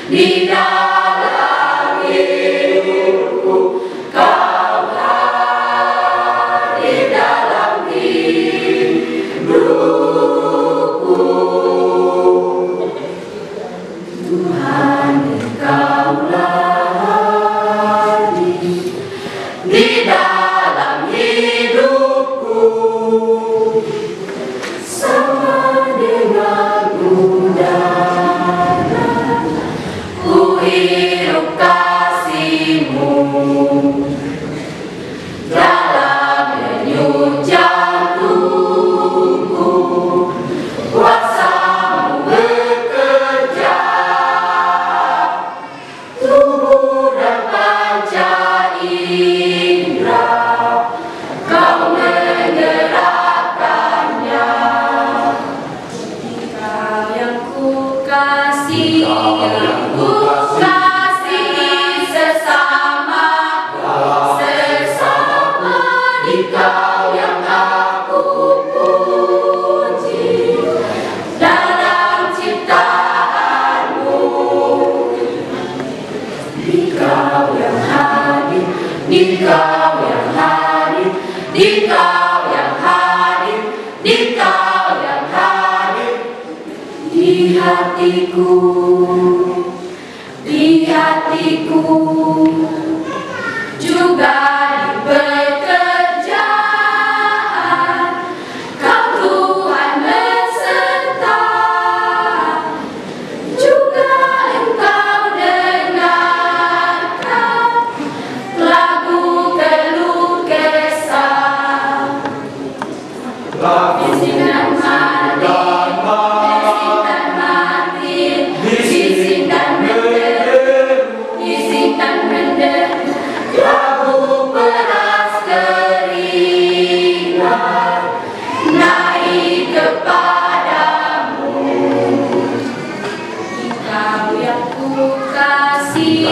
di dalam hidupku, Kau hadir dalam hidupku. Tuhan, Engkaulah di dalam hidupku, sama dengan udara ku hirup kasih-Mu, dalam denyut jantungku kuasa-Mu bekerja, tubuh dan panca indera Kau menggerakkannya. Kau yang ku kasihi, sesama Engkau yang aku puji dalam ciptaan-Mu. Engkau yang hadir, Engkau yang hadir, Engkau yang hadir, Engkau yang hadir di hatiku, juga di pekerjaan. Kau Tuhan beserta, juga Engkau dengarkan lagu keluh kesah. Bising dan mati, bising dan menderu, lagu peras keringat naik kepadamu. Engkau yang ku kasihi,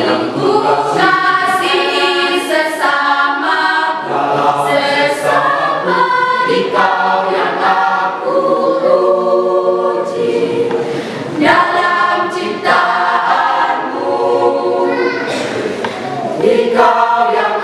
sesamaku, Engkau yang aku puji dalam ciptaan-Mu. Engkau yang